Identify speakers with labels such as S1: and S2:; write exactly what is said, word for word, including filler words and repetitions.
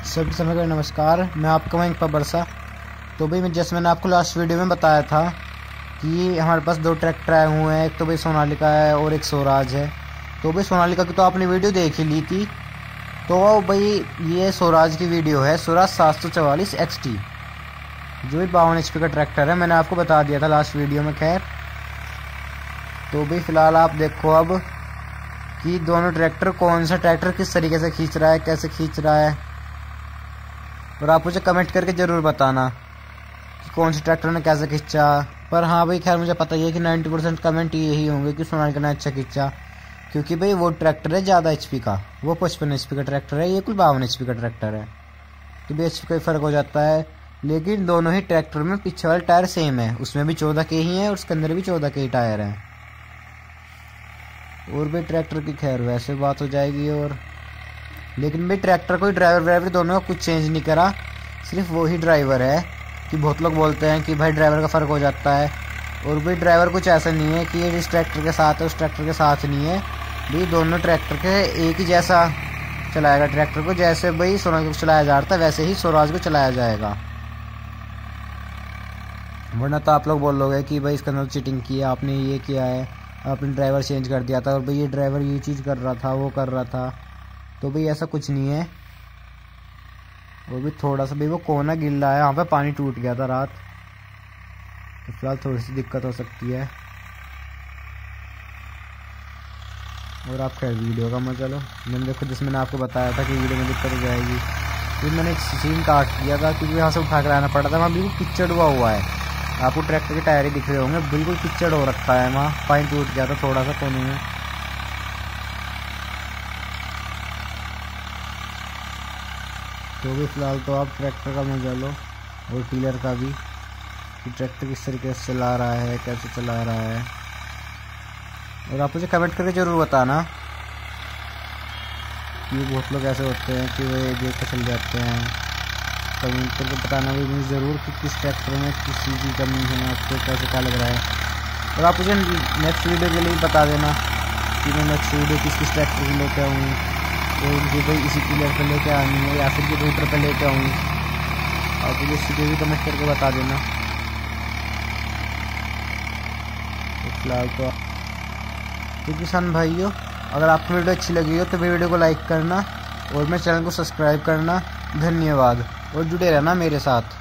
S1: सभी समय का नमस्कार। मैं आपका वहीं पर बरसा। तो भाई मैं जैसे मैंने आपको लास्ट वीडियो में बताया था कि हमारे पास दो ट्रैक्टर आए हुए हैं, एक तो भाई सोनालिका है और एक स्वराज है। तो भाई सोनालिका की तो आपने वीडियो देख ही ली थी। तो भाई ये स्वराज की वीडियो है, स्वराज सात सौ चवालीस एक्स टी, जो भी बावन एच पी का ट्रैक्टर है। मैंने आपको बता दिया था लास्ट वीडियो में। खैर तो भाई फ़िलहाल आप देखो अब कि दोनों ट्रैक्टर, कौन सा ट्रैक्टर किस तरीके से खींच रहा है, कैसे खींच रहा है। और आप मुझे कमेंट करके ज़रूर बताना कि कौन से ट्रैक्टर ने कैसे खींचा। पर हाँ भाई, खैर मुझे पता ही है कि नब्बे परसेंट कमेंट यही होंगे कि सोनालिका ने अच्छा खींचा, क्योंकि भाई वो ट्रैक्टर है ज़्यादा एच पी का, वो पचपन एच पी का ट्रैक्टर है, ये कुल बावन एच पी का ट्रैक्टर है। तो भी एच पी का फ़र्क हो जाता है, लेकिन दोनों ही ट्रैक्टर में पीछे वाले टायर सेम है। उसमें भी चौदह के ही हैं और उसके अंदर भी चौदह के ही टायर हैं। और भाई ट्रैक्टर की खैर वैसे बात हो जाएगी। और लेकिन भाई ट्रैक्टर कोई ड्राइवर व्राइवर दोनों का कुछ चेंज नहीं करा, सिर्फ वही ड्राइवर है। कि बहुत लोग बोलते हैं कि भाई ड्राइवर का फ़र्क हो जाता है, और भाई ड्राइवर कुछ ऐसा नहीं है कि ये इस ट्रैक्टर के साथ है उस ट्रैक्टर के साथ नहीं है। भाई दोनों ट्रैक्टर के एक ही जैसा चलाएगा ट्रैक्टर को। जैसे भाई सोनालिका को चलाया जा रहा था वैसे ही स्वराज को चलाया जाएगा। वरना तो आप लोग बोलोगे कि भाई इसके अंदर चीटिंग की है, आपने ये किया है, आपने ड्राइवर चेंज कर दिया था और भाई ये ड्राइवर ये चीज़ कर रहा था, वो कर रहा था। तो भाई ऐसा कुछ नहीं है। और भी थोड़ा सा भाई वो कोना गिल्ला है, वहाँ पे पानी टूट गया था रात, तो फिलहाल थोड़ी सी दिक्कत हो सकती है। और आप खैर वीडियो का मजा लो। मैंने देखो जिसमें मैंने आपको बताया था कि वीडियो में दिक्कत हो जाएगी, फिर मैंने एक सीन काट दिया था क्योंकि वहाँ से उठा कर आना पड़ा था। वहाँ बिल्कुल किचड़ हुआ हुआ है, आपको ट्रैक्टर के टायर ही दिख रहे होंगे, बिल्कुल किचड़ हो रखा है। वहाँ पानी टूट गया था थोड़ा सा कोने में। तो भी फिलहाल तो आप ट्रैक्टर का मजा लो और टीलर का भी, कि ट्रैक्टर किस तरीके से चला रहा है, कैसे चला रहा है। और आप मुझे कमेंट करके ज़रूर बताना कि बहुत लोग ऐसे होते हैं कि वे देख कर चल जाते हैं। कमेंट करके बताना भी मुझे ज़रूर कि किस ट्रैक्टर में किस चीज़ की कमी है, आपको कैसे क्या लग रहा है। और आप मुझे नेक्स्ट वीडियो के लिए बता देना कि मैं नेक्स्ट वीडियो किस किस ट्रैक्टर की लेकर आऊँ, और मुझे भाई इसी टीलर पर लेकर आनी है या फिर कि रूटर पर लेकर आऊँ। आप मुझे इसी को भी कमेंट करके बता देना। तो फिलहाल तो तो किसान भाइयों, अगर आपको वीडियो अच्छी लगी हो तो वीडियो को लाइक करना और मेरे चैनल को सब्सक्राइब करना। धन्यवाद और जुड़े रहना मेरे साथ।